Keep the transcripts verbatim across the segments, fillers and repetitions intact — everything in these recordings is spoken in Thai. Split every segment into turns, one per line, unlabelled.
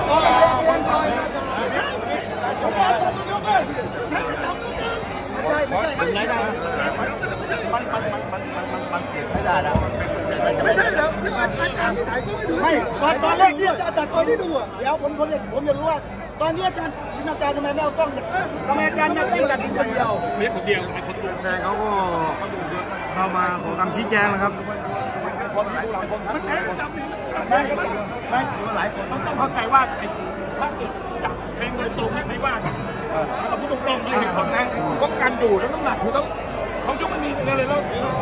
ไม่ใช่ไม่ใช่มันมันมันมันมันมันเก็บไม่ได้แล้วไม่ใช่แล้วไม่ตอนตอนแรกที่อาจารย์ตัดตัวที่ดูอ่ะเดี๋ยวผมผมจะผมจะรู้ว่าตอนนี้อาจารย์ทีมอาจารย์ทำไมไม่เอากล้องทำไมอาจารย์ยังไม่ตัดทีเดียวเรียกคนเดียว
แต่เขาก็เข้ามาขอคำชี้แจงนะครับ
มันแพ้ก็จำไม่ไม่หลายคนต้องต้องเข้าใจว่าถ้าเกิดจับแทงโดยตรงไม่ว่ากันเราพูดตรงๆที่เห็นผลนะก็การดูแล้วน้ำหนักคือต้องเขายกมันมีอะไรแล้ว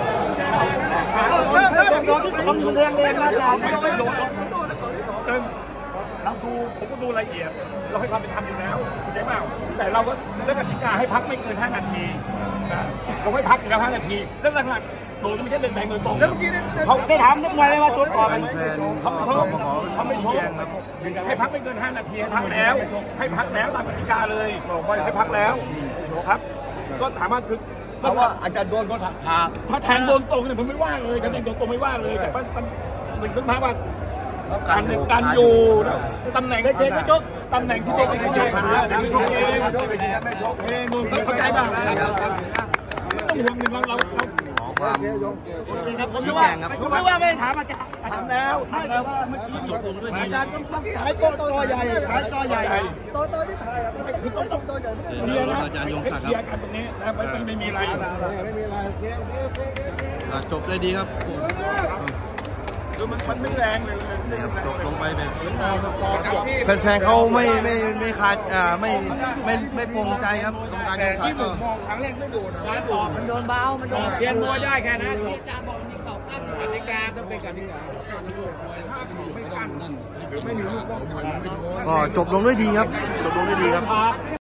โดนที่ทำอยู่แรงแรงนะอาจารย์ไม่ไม่โดนเติมเราดูผมก็ดูละเอียดเราให้ความเป็นธรรมอยู่แล้วเข้าใจเปล่าแต่เราก็เรื่องกติกาให้พักไม่เกินห้านาทีเราให้พักอยู่แล้วห้านาทีเรื่องหลักๆโดนไม่ใช่เดินแรงโดยตรงแล้วเมื่อกี้เขาได้ถามนักมวยไหมว่าชกก่อนเขาเขาเขาไม่ชกให้พักไม่เกินห้านาทีพักแล้วให้พักแล้วตามกติกาเลยให้พักแล้วครับก็ถามว่าถึงเพราะว่าอาจารย์โดนก็ถักผ่าถ้าแทงโดนตรงเนี่ยผมไม่ว่าเลยถ้าแทงโดนตรงไม่ว่าเลยแต่มันมันหนึ่งต้องถามว่าการการอยู่ตำแหน่งเด็กไม่ชกตำแหน่งที่เด็กไม่ใช่ไม่ชกเองไม่ชกเองนู่นเข้าใจบ้างต้องห่วงหนึ่งเราเราเราผมรู้ว่าผมรู้ว่าไม่ถามอาจารย์ถามแล้วถามแล้วว่าเมื่อกี้จบตรงด้วยอาจารย์ต้องต้องถ่ายตัวตัวใหญ่ถ่ายตัวใหญ่ตัวตัวที่ถ่ายคือต้องตตัวใหญ่ไม่ได้อาจารย์ยงศักดิ์ครับกันตรงนี้นะไม่ไม่มีอะไรไม่มีอะไร
จบได้ดีครับ
คือมันมันไม่แรงเลย
จบลงไปแบบแฟนๆเขาไม่ไม่ไม่ขาดอ่าไม่ไม่ไม่ปรงใจครับกรรมการยงศักดิ์ก็
มองครั้งแรกไม่โดนนะต่อมันโดนเบามันโดนเทียนมวยได้แค่นั้นที่อาจารย์บอกมันมีเข่ากั้นกติกาต้องเป็นกติกาถ้าเขาไม่กั้นหรือไม่มีลูกป้องกันไม่โดน
ก็จบลงด้วยดีครับจบลงด้วยดีครับ